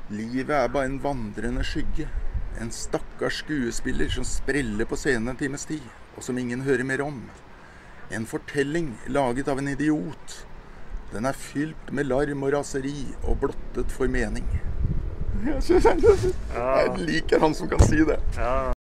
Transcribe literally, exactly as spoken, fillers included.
Livet er bare en vandrende skygge. En stakkars skuespiller som spreller på scenen en times tid, og som ingen hører mer om. En fortelling laget av en idiot. Den er fylt med larm og raseri og blottet for mening. Jeg liker han som kan si det. Ja.